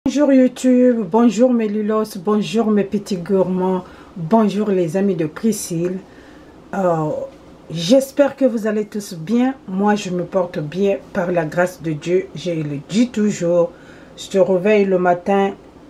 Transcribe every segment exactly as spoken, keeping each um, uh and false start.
Bonjour YouTube, bonjour mes lilos, bonjour mes petits gourmands, bonjour les amis de Priscille. Euh, J'espère que vous allez tous bien. Moi je me porte bien par la grâce de Dieu. Je le dis toujours, je te réveille le matin,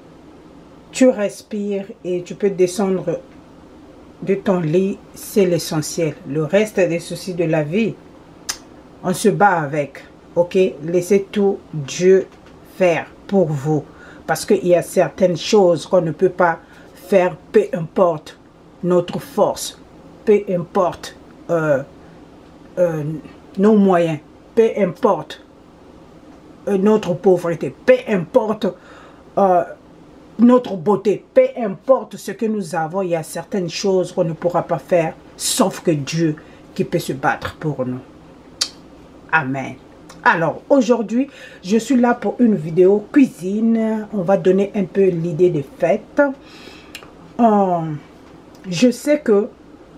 tu respires et tu peux descendre de ton lit, c'est l'essentiel. Le reste des soucis de la vie, on se bat avec. Ok, laissez tout Dieu faire pour vous. Parce qu'il y a certaines choses qu'on ne peut pas faire, peu importe notre force, peu importe euh, euh, nos moyens, peu importe euh, notre pauvreté, peu importe euh, notre beauté, peu importe ce que nous avons, il y a certaines choses qu'on ne pourra pas faire, sauf que Dieu qui peut se battre pour nous. Amen. Alors, aujourd'hui, je suis là pour une vidéo cuisine. On va donner un peu l'idée des fêtes. Euh, je sais que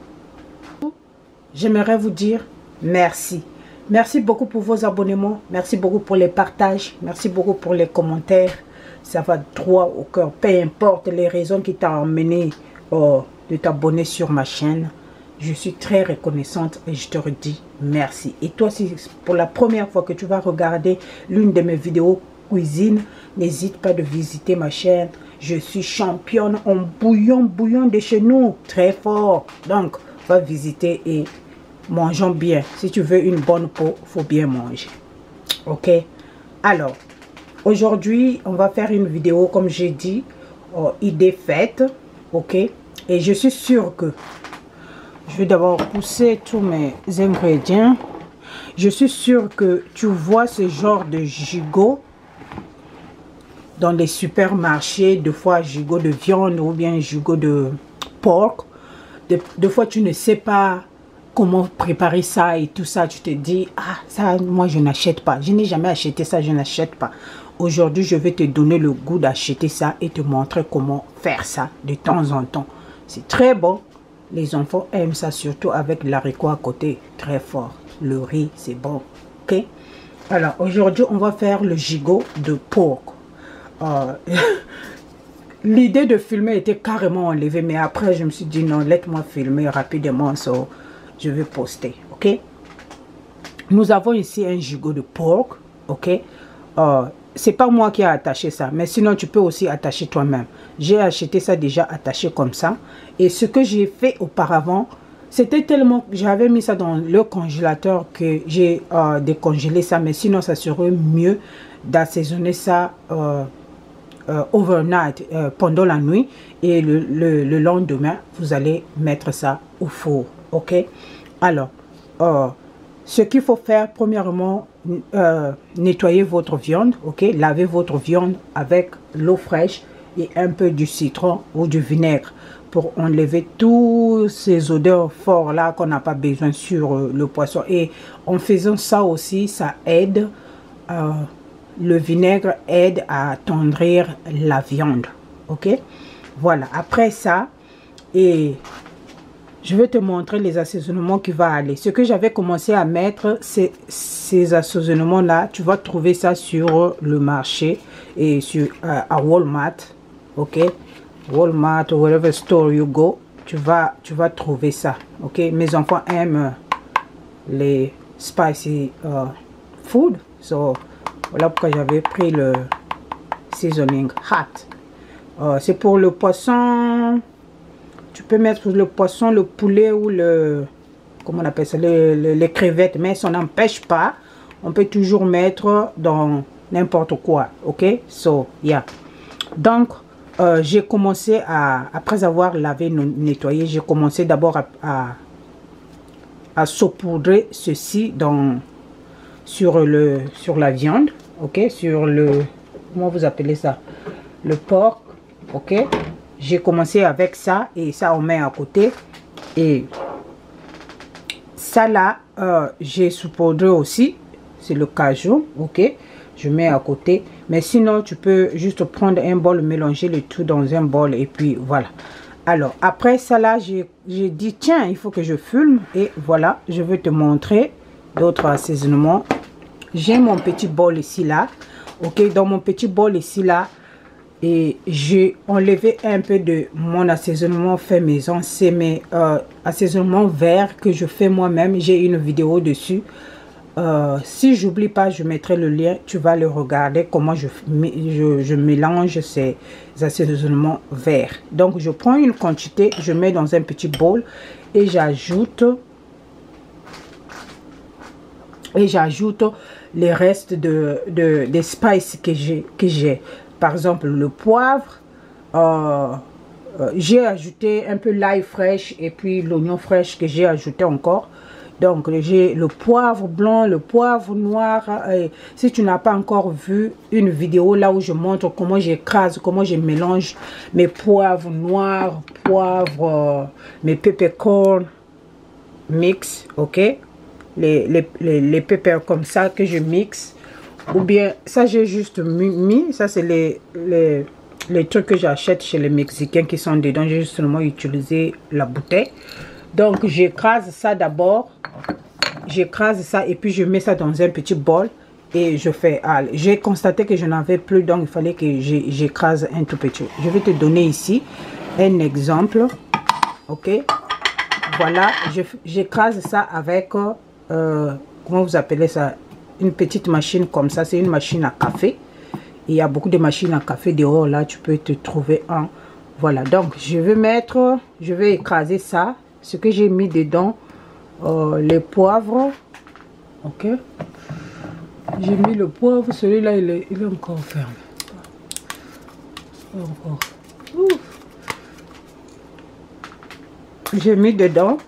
j'aimerais vous dire merci. Merci beaucoup pour vos abonnements. Merci beaucoup pour les partages. Merci beaucoup pour les commentaires. Ça va droit au cœur. Peu importe les raisons qui t'ont emmené euh, de t'abonner sur ma chaîne. Je suis très reconnaissante et je te redis merci. Et toi, si pour la première fois que tu vas regarder l'une de mes vidéos cuisine, n'hésite pas de visiter ma chaîne. Je suis championne en bouillon, bouillon de chez nous, très fort. Donc, va visiter et mangeons bien. Si tu veux une bonne peau, il faut bien manger. Ok? Alors, aujourd'hui, on va faire une vidéo, comme j'ai dit, oh, idée faite. Ok? Et je suis sûre que je vais d'abord pousser tous mes ingrédients. Je suis sûre que tu vois ce genre de gigot dans les supermarchés. Des fois, gigot de viande ou bien gigot de porc. Des, des fois, tu ne sais pas comment préparer ça et tout ça. Tu te dis, ah, ça, moi, je n'achète pas. Je n'ai jamais acheté ça, je n'achète pas. Aujourd'hui, je vais te donner le goût d'acheter ça et te montrer comment faire ça de temps en temps. C'est très bon. Les enfants aiment ça, surtout avec l'haricot à côté, très fort. Le riz, c'est bon. Ok? Alors, aujourd'hui, on va faire le gigot de porc. Euh, L'idée de filmer était carrément enlevée, mais après, je me suis dit, non, laisse-moi filmer rapidement, so, je vais poster. Ok? Nous avons ici un gigot de porc. Ok? Euh, c'est pas moi qui ai attaché ça, mais sinon tu peux aussi attacher toi-même. J'ai acheté ça déjà attaché comme ça. Et ce que j'ai fait auparavant, c'était tellement, j'avais mis ça dans le congélateur que j'ai euh, décongelé ça. Mais sinon ça serait mieux d'assaisonner ça euh, euh, overnight, euh, pendant la nuit. Et le, le, le lendemain, vous allez mettre ça au four. Ok? Alors, euh, ce qu'il faut faire, premièrement, euh, nettoyer votre viande, ok, lavez votre viande avec l'eau fraîche et un peu du citron ou du vinaigre pour enlever tous ces odeurs fortes là qu'on n'a pas besoin sur euh, le poisson. Et en faisant ça aussi, ça aide, euh, le vinaigre aide à attendrir la viande, ok. Voilà, après ça, et je vais te montrer les assaisonnements qui vont aller. Ce que j'avais commencé à mettre, c'est ces assaisonnements-là. Tu vas trouver ça sur le marché et sur euh, à Walmart. Ok? Walmart ou wherever store you go. Tu vas, tu vas trouver ça. Ok? Mes enfants aiment les spicy uh, food. So, voilà pourquoi j'avais pris le seasoning hot. Uh, c'est pour le poisson. Tu peux mettre le poisson, le poulet ou le, comment on appelle ça, le, le, les crevettes, mais ça n'empêche pas. On peut toujours mettre dans n'importe quoi, ok? So, yeah. Donc, euh, j'ai commencé à, après avoir lavé, nettoyé, j'ai commencé d'abord à, à, à saupoudrer ceci dans, sur, le, sur la viande, ok? Sur le, comment vous appelez ça? Le porc, ok? J'ai commencé avec ça et ça on met à côté. Et ça là, euh, j'ai saupoudré aussi. C'est le cajou, ok. Je mets à côté. Mais sinon, tu peux juste prendre un bol, mélanger le tout dans un bol et puis voilà. Alors, après ça là, j'ai dit, tiens, il faut que je filme. Et voilà, je vais te montrer d'autres assaisonnements. J'ai mon petit bol ici là. Ok, dans mon petit bol ici là, Et j'ai enlevé un peu de mon assaisonnement fait maison. C'est mes euh, assaisonnements verts que je fais moi-même. J'ai une vidéo dessus. Euh, si j'oublie pas, je mettrai le lien. Tu vas le regarder comment je, je, je mélange ces assaisonnements verts. Donc je prends une quantité, je mets dans un petit bol et j'ajoute et j'ajoute les restes de, de des spices que j'ai que j'ai. Par exemple, le poivre, euh, euh, j'ai ajouté un peu l'ail fraîche et puis l'oignon fraîche que j'ai ajouté encore. Donc, j'ai le poivre blanc, le poivre noir. Et si tu n'as pas encore vu une vidéo là où je montre comment j'écrase, comment je mélange mes poivres noirs, poivres, euh, mes peppercorns mix, ok? Les, les, les, les peppers comme ça que je mixe. Ou bien, ça j'ai juste mis, ça c'est les, les, les trucs que j'achète chez les Mexicains qui sont dedans. J'ai justement utilisé la bouteille. Donc j'écrase ça d'abord. J'écrase ça et puis je mets ça dans un petit bol. Et je fais, ah, j'ai constaté que je n'avais plus, donc il fallait que j'écrase un tout petit. Je vais te donner ici un exemple. Ok. Voilà, j'écrase ça avec, euh, comment vous appelez ça? Une petite machine comme ça, c'est une machine à café. Il y a beaucoup de machines à café dehors, là, tu peux te trouver un. Voilà, donc je vais mettre, je vais écraser ça, ce que j'ai mis dedans, euh, les poivres. Ok. J'ai mis le poivre, celui-là, il est, il est encore ferme. Encore. J'ai mis dedans.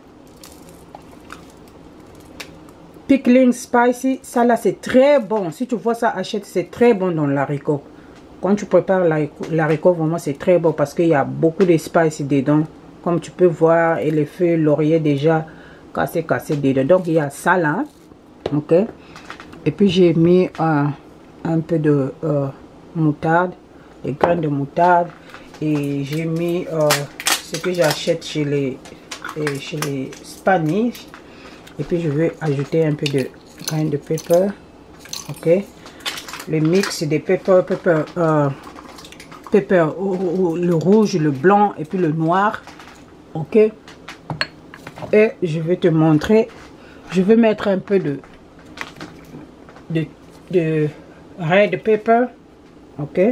Pickling spicy, ça là c'est très bon. Si tu vois ça, achète, c'est très bon dans l'haricot. Quand tu prépares l'haricot, vraiment c'est très bon parce qu'il y a beaucoup de spices dedans. Comme tu peux voir, et les feuilles laurier déjà cassé cassé dedans. Donc il y a ça là. Ok. Et puis j'ai mis euh, un peu de euh, moutarde, des graines de moutarde. Et j'ai mis euh, ce que j'achète chez les, chez les Spanish. Et puis je vais ajouter un peu de graines de pepper. Ok. Le mix des pepper, pepper, euh, pepper oh, oh, le rouge, le blanc et puis le noir. Ok. Et je vais te montrer. Je vais mettre un peu de de, de red pepper. Ok.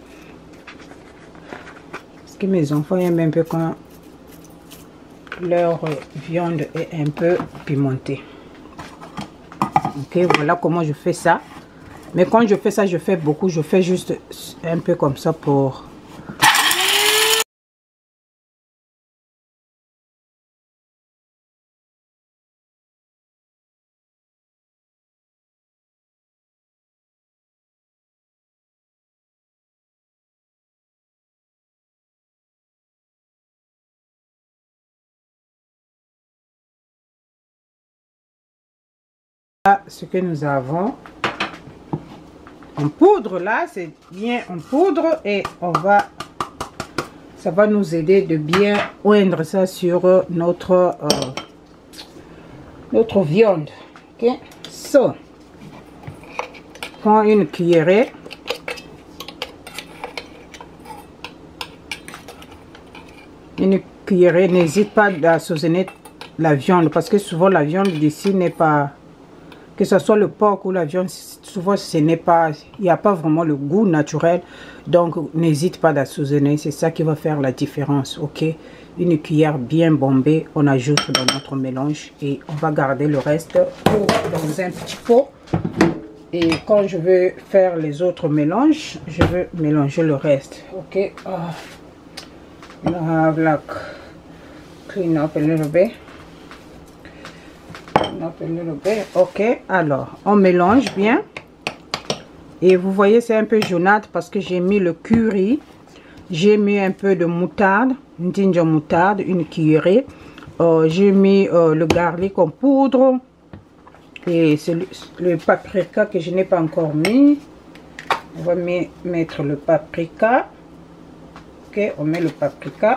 Parce que mes enfants aiment un peu quand leur viande est un peu pimentée. Ok, voilà comment je fais ça. Mais quand je fais ça, je fais beaucoup. Je fais juste un peu comme ça pour... Ce que nous avons en poudre là, c'est bien en poudre et on va, ça va nous aider de bien oindre ça sur notre euh, notre viande. Ok, so prends une cuillerée, une cuillerée, n'hésite pas à assaisonner la viande parce que souvent la viande d'ici n'est pas, que ce soit le porc ou la viande, souvent ce n'est pas, il n'y a pas vraiment le goût naturel. Donc n'hésite pas d'assaisonner, c'est ça qui va faire la différence. Ok, une cuillère bien bombée, on ajoute dans notre mélange et on va garder le reste dans un petit pot. Et quand je veux faire les autres mélanges, je veux mélanger le reste. Ok, oh. Now have like clean up a little bit. Ok, alors on mélange bien et vous voyez c'est un peu jaunâtre parce que j'ai mis le curry, j'ai mis un peu de moutarde, une ginger moutarde, une cuillerée, euh, j'ai mis euh, le garlic en poudre et c'est le, le paprika que je n'ai pas encore mis. On va mettre le paprika. Ok, on met le paprika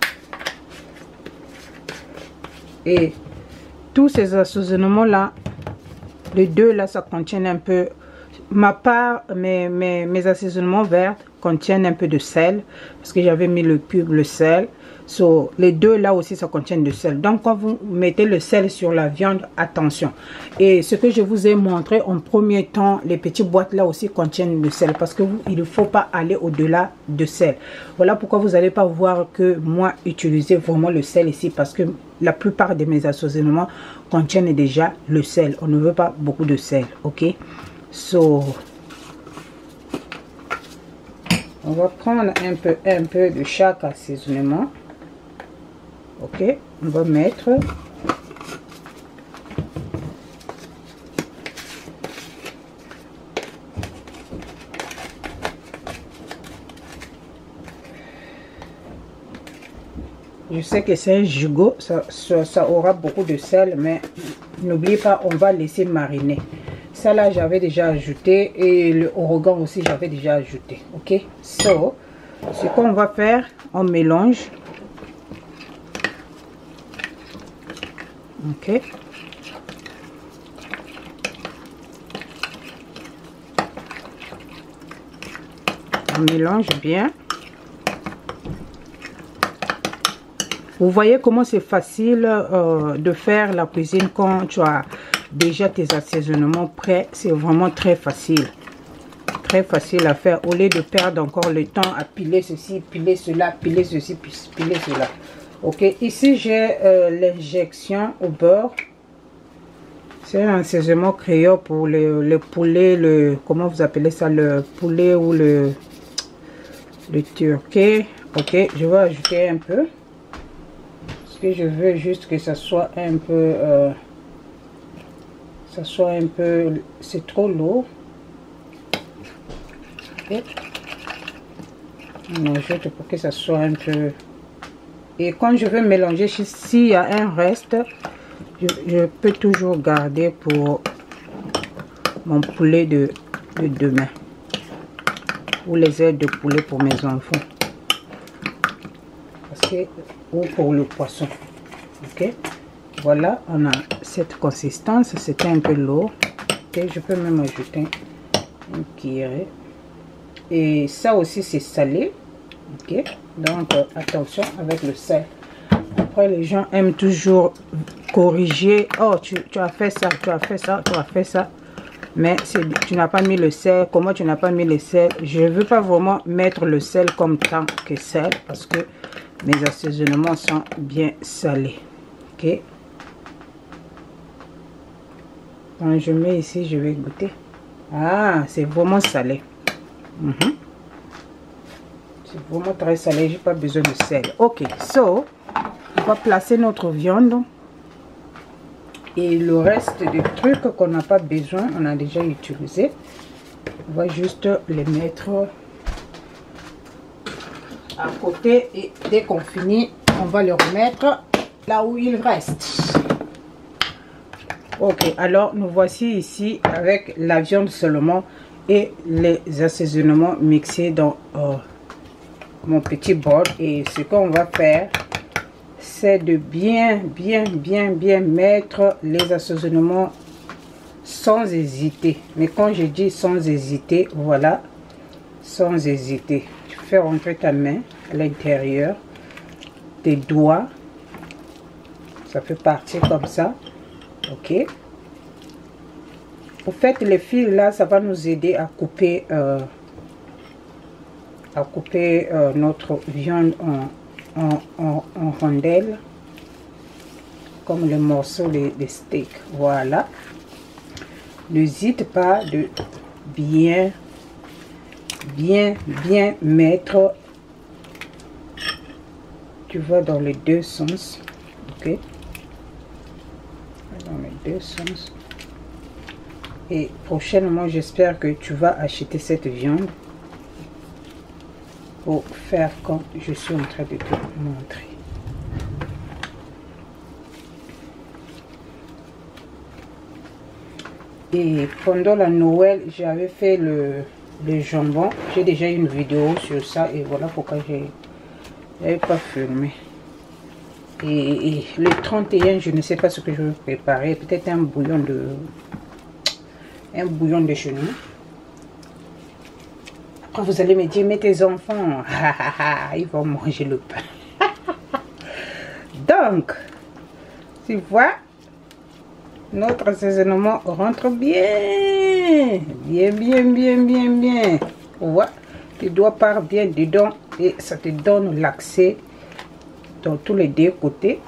et tous ces assaisonnements là, les deux là, ça contient un peu, ma part, mes, mes, mes assaisonnements verts contiennent un peu de sel. Parce que j'avais mis le cube, le sel. So, les deux là aussi, ça contient de sel. Donc, quand vous mettez le sel sur la viande, attention. Et ce que je vous ai montré en premier temps, les petites boîtes là aussi contiennent le sel. Parce que vous, il ne faut pas aller au-delà de sel. Voilà pourquoi vous n'allez pas voir que moi, utiliser vraiment le sel ici. Parce que la plupart de mes assaisonnements contiennent déjà le sel. On ne veut pas beaucoup de sel, ok? So, on va prendre un peu, un peu de chaque assaisonnement. Ok, on va mettre je sais que c'est un gigot, ça, ça, ça aura beaucoup de sel, mais n'oubliez pas, on va laisser mariner. Ça là, j'avais déjà ajouté, et le origan aussi, j'avais déjà ajouté. Ok, so, ce qu'on va faire, on mélange. Ok, on mélange bien. Vous voyez comment c'est facile euh, de faire la cuisine quand tu as déjà tes assaisonnements prêts. C'est vraiment très facile, très facile à faire, au lieu de perdre encore le temps à piler ceci, piler cela, piler ceci, piler cela. Ok, ici j'ai euh, l'injection au beurre. C'est un assaisonnement créole pour le, le poulet, le comment vous appelez ça, le poulet ou le le turquet. Ok, je vais ajouter un peu parce que je veux juste que ça soit un peu euh, ça soit un peu, c'est trop lourd. Ok, on ajoute pour que ça soit un peu. Et quand je veux mélanger, s'il y a un reste, je, je peux toujours garder pour mon poulet de, de demain. Ou les ailes de poulet pour mes enfants. Parce que, ou pour le poisson. Ok. Voilà, on a cette consistance. C'était un peu lourd. Ok, je peux même ajouter une cuillerée. Et ça aussi, c'est salé. Ok, donc euh, attention avec le sel. Après, les gens aiment toujours corriger. Oh, tu, tu as fait ça, tu as fait ça, tu as fait ça. Mais tu n'as pas mis le sel. Comment tu n'as pas mis le sel? Je ne veux pas vraiment mettre le sel comme tant que sel. Parce que mes assaisonnements sont bien salés. Ok. Quand je mets ici, je vais goûter. Ah, c'est vraiment salé. Mm-hmm. C'est vraiment très salé, j'ai pas besoin de sel. Ok, so on va placer notre viande et le reste des trucs qu'on n'a pas besoin, on a déjà utilisé. On va juste les mettre à côté et dès qu'on finit, on va les remettre là où il reste. Ok, alors nous voici ici avec la viande seulement et les assaisonnements mixés dans euh, mon petit bol. Et ce qu'on va faire, c'est de bien bien bien bien mettre les assaisonnements sans hésiter. Mais quand je dis sans hésiter, voilà, sans hésiter, tu fais rentrer ta main à l'intérieur, tes doigts, ça peut partir comme ça. Ok, en fait les fils là, ça va nous aider à couper euh, à couper euh, notre viande en, en, en, en rondelles, comme les morceaux de, de steak. Voilà, n'hésite pas de bien bien bien mettre, tu vas dans les deux sens. Ok, dans les deux sens. Et prochainement, j'espère que tu vas acheter cette viande pour faire comme je suis en train de te montrer. Et pendant la Noël, j'avais fait le, le jambon. J'ai déjà une vidéo sur ça et voilà pourquoi j'ai n'avais pas filmé. Et, et le trente et un, je ne sais pas ce que je vais préparer. Peut-être un bouillon de un bouillon de chenille. Après, vous allez me dire, mais tes enfants, ils vont manger le pain. Donc, tu vois, notre assaisonnement rentre bien. Bien, bien, bien, bien, bien. Ouais, tu dois part bien dedans et ça te donne l'accès dans tous les deux côtés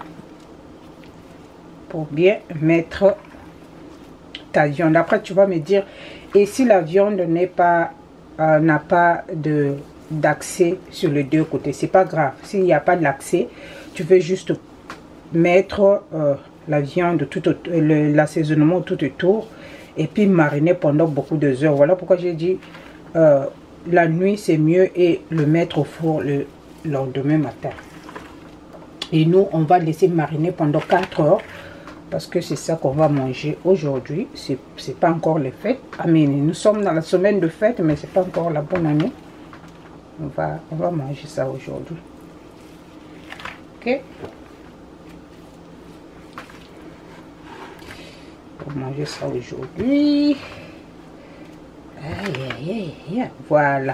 pour bien mettre ta viande. Après, tu vas me dire, et si la viande n'est pas, euh, n'a pas de d'accès sur les deux côtés, c'est pas grave. S'il n'y a pas d'accès, tu veux juste mettre euh, la viande tout l'assaisonnement tout autour et puis mariner pendant beaucoup de heures. Voilà pourquoi j'ai dit euh, la nuit c'est mieux et le mettre au four le lendemain matin. Et nous on va laisser mariner pendant quatre heures parce que c'est ça qu'on va manger aujourd'hui. C'est pas encore les fêtes. Ah, mais nous sommes dans la semaine de fête, mais c'est pas encore la bonne année. On va, on va manger ça aujourd'hui. Ok. On va manger ça aujourd'hui. Aïe, aïe, aïe. Voilà.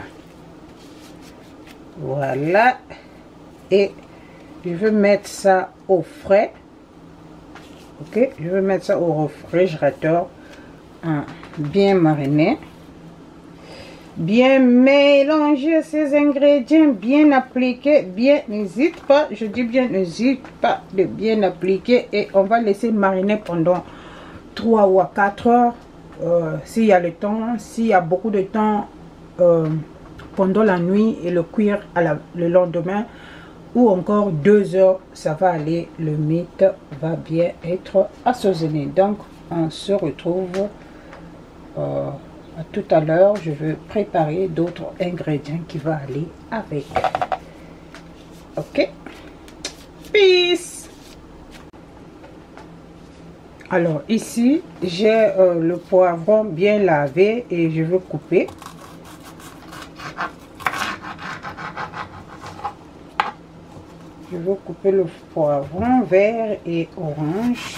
Voilà. Et je veux mettre ça au frais. Ok. Je veux mettre ça au réfrigérateur. Hein, bien mariné. Bien mélanger ces ingrédients, bien appliquer, bien, n'hésite pas, je dis bien, n'hésite pas de bien appliquer et on va laisser mariner pendant trois ou quatre heures, euh, s'il y a le temps, s'il y a beaucoup de temps euh, pendant la nuit et le cuire à la, le lendemain ou encore deux heures, ça va aller, le mythe va bien être assaisonné. Donc, on se retrouve euh, à tout à l'heure. Je vais préparer d'autres ingrédients qui vont aller avec. Ok, peace. Alors ici j'ai euh, le poivron bien lavé et je veux couper. Je veux couper le poivron vert et orange.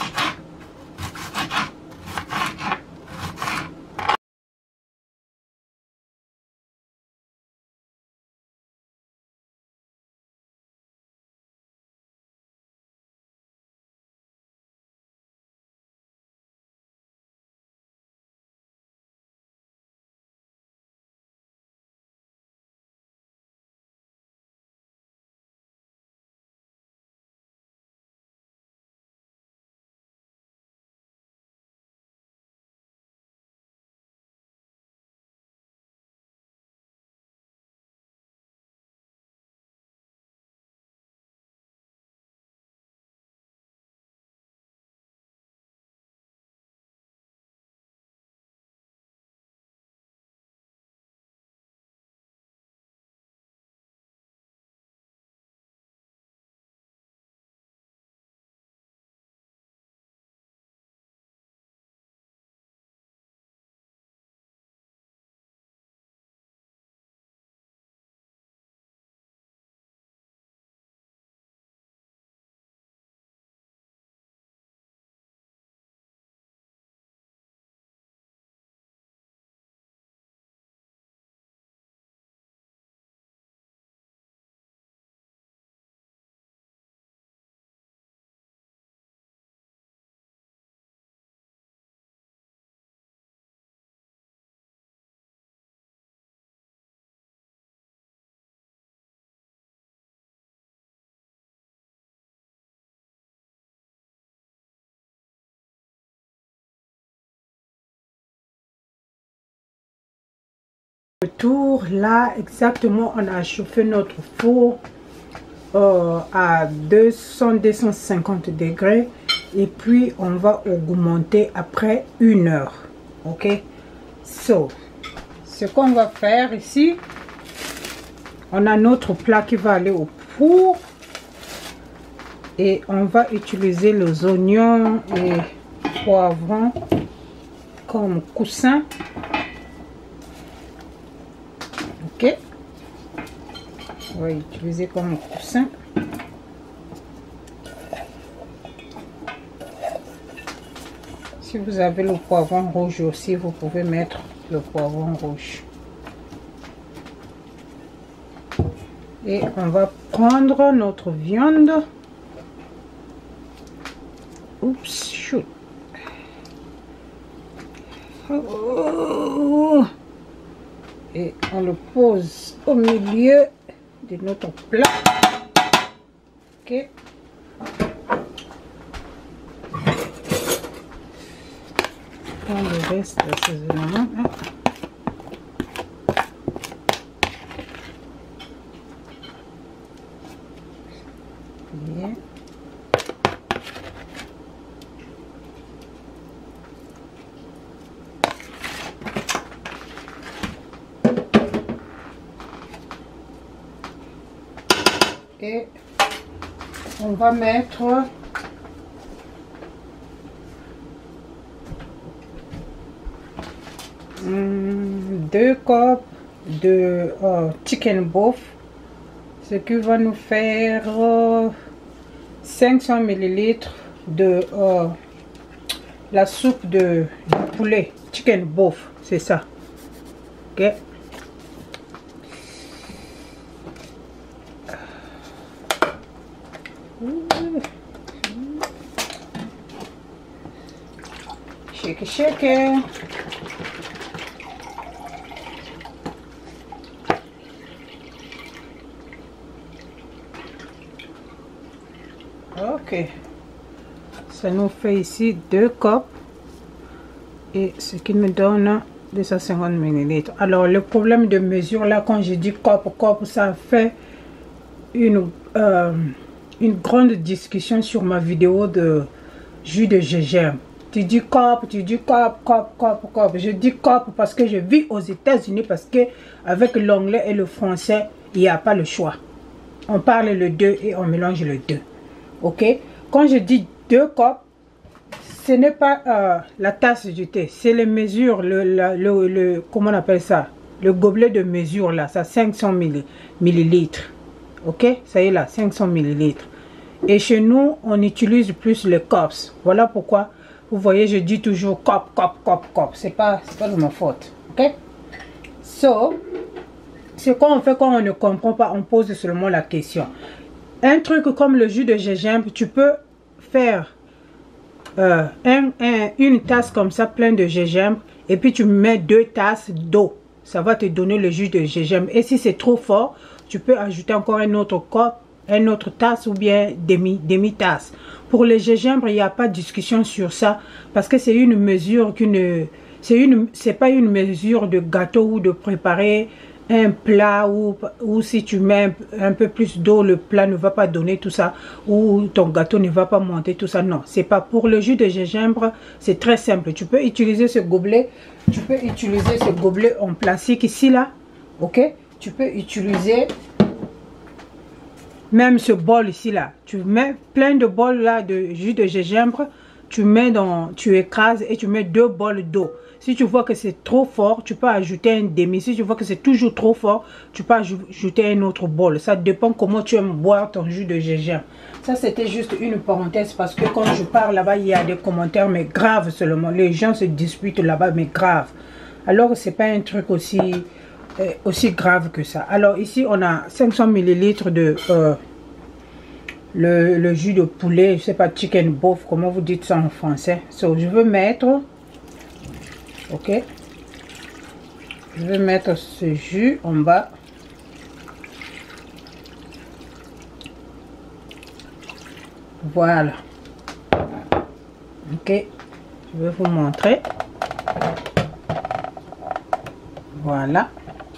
Tour là exactement, on a chauffé notre four euh, à deux cents à deux cent cinquante degrés et puis on va augmenter après une heure. Ok, so ce qu'on va faire ici, on a notre plat qui va aller au four et on va utiliser les oignons et poivrons comme coussin. Ok, on va utiliser comme coussin. Si vous avez le poivron rouge aussi, vous pouvez mettre le poivron rouge. Et on va prendre notre viande. Oups, shoot. Oh. Et on le pose au milieu de notre plat. Ok. On le reste de ces éléments. Bien. Et on va mettre hum, deux copes de euh, chicken bof, ce qui va nous faire euh, cinq cents millilitres de euh, la soupe de, de poulet chicken bof, c'est ça. Ok. Shake, shake. Ok, ça nous fait ici deux copes et ce qui nous donne deux cent cinquante millilitres. Alors le problème de mesure là, quand je dis cop cop, ça fait une euh, une grande discussion sur ma vidéo de jus de gingembre. Tu dis cop, tu dis cop, cop, cop, cop. Je dis cop parce que je vis aux États-Unis, parce que avec l'anglais et le français, il n'y a pas le choix. On parle le deux et on mélange le deux. Ok, quand je dis deux copes, ce n'est pas euh, la tasse du thé, c'est les mesures, le, le, le, le, comment on appelle ça, le gobelet de mesure là, ça cinq cents millilitres. Ok, ça y est là, cinq cents millilitres. Et chez nous, on utilise plus les cups. Voilà pourquoi, vous voyez, je dis toujours cop, cop, cop, cop. C'est pas, c'est pas de ma faute. Ok, so, c'est quoi on fait quand on ne comprend pas, on pose seulement la question. Un truc comme le jus de gingembre, tu peux faire euh, un, un, une tasse comme ça plein de gingembre et puis tu mets deux tasses d'eau. Ça va te donner le jus de gingembre. Et si c'est trop fort, tu peux ajouter encore un autre cop, un autre tasse ou bien demi, demi tasse. Pour le gingembre, il n'y a pas de discussion sur ça parce que c'est une mesure qui ne, c'est une, c'est pas une mesure de gâteau ou de préparer un plat, ou, ou si tu mets un, un peu plus d'eau, le plat ne va pas donner tout ça, ou ton gâteau ne va pas monter tout ça. Non, c'est pas pour le jus de gingembre, c'est très simple. Tu peux utiliser ce gobelet, tu peux utiliser ce gobelet en plastique ici là, ok. Tu peux utiliser même ce bol ici là. Tu mets plein de bols là de jus de gingembre, tu mets dans, tu écrases et tu mets deux bols d'eau. Si tu vois que c'est trop fort, tu peux ajouter un demi. Si tu vois que c'est toujours trop fort, tu peux ajouter un autre bol. Ça dépend comment tu aimes boire ton jus de gingembre. Ça, c'était juste une parenthèse parce que quand je parle là-bas, il y a des commentaires, mais graves seulement. Les gens se disputent là-bas, mais grave. Alors, c'est pas un truc aussi, euh, aussi grave que ça. Alors, ici, on a cinq cents millilitres de euh, le, le jus de poulet. Je sais pas, chicken bof, comment vous dites ça en français. So, je veux mettre... Ok, je vais mettre ce jus en bas. Voilà. Ok, je vais vous montrer. Voilà.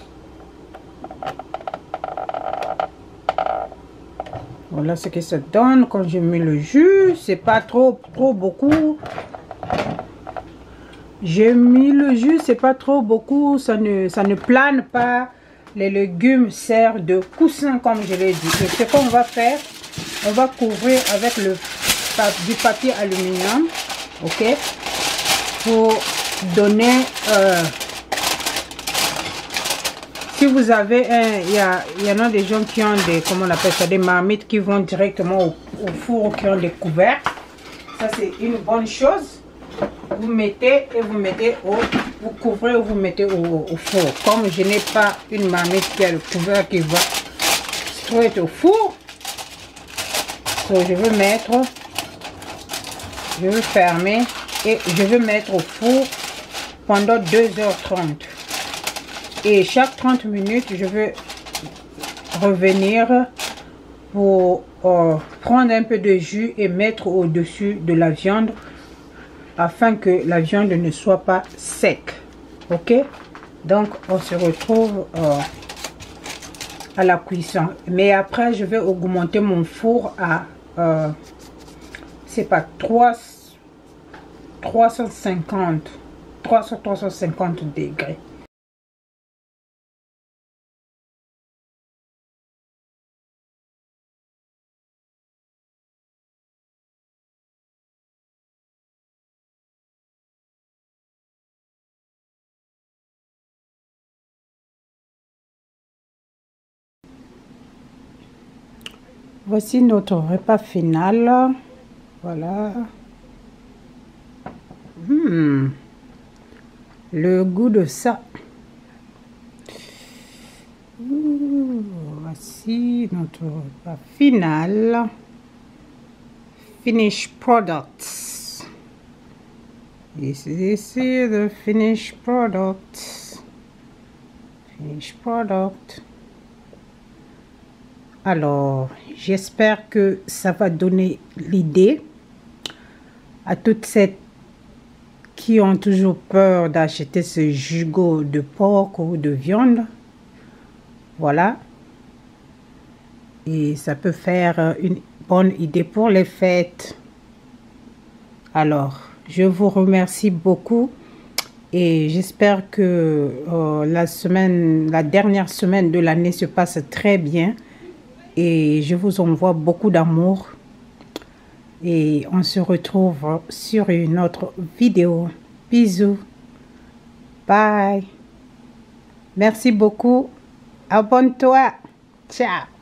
Voilà ce que ça donne quand je mets le jus. C'est pas trop, trop beaucoup. J'ai mis le jus, c'est pas trop beaucoup, ça ne, ça ne plane pas. Les légumes servent de coussin comme je l'ai dit. Et ce qu'on va faire, on va couvrir avec le, du papier aluminium, ok, pour donner, euh, si vous avez un, il y, a, il y en a des gens qui ont des, comment on appelle ça, des marmites qui vont directement au, au four, qui ont des couverts. Ça c'est une bonne chose. Vous mettez et vous mettez au, vous couvrez ou vous mettez au, au four. Comme je n'ai pas une marmite qui a le couvert qui va, straight au four. Donc je veux mettre, je veux fermer et je veux mettre au four pendant deux heures trente. Et chaque trente minutes, je veux revenir pour euh, prendre un peu de jus et mettre au-dessus de la viande afin que la viande ne soit pas sec. Ok, donc on se retrouve euh, à la cuisson. Mais après, je vais augmenter mon four à euh, c'est pas trois cent cinquante trois cents trois cent cinquante degrés. Voici notre repas final. Voilà. Hmm. Le goût de ça. Ouh, voici notre repas final. Finished products. This is the finished product. Finished product. Alors, j'espère que ça va donner l'idée à toutes celles qui ont toujours peur d'acheter ce gigot de porc ou de viande. Voilà. Et ça peut faire une bonne idée pour les fêtes. Alors, je vous remercie beaucoup et j'espère que euh, la semaine, la dernière semaine de l'année se passe très bien. Et je vous envoie beaucoup d'amour. Et on se retrouve sur une autre vidéo. Bisous. Bye. Merci beaucoup. Abonne-toi. Ciao.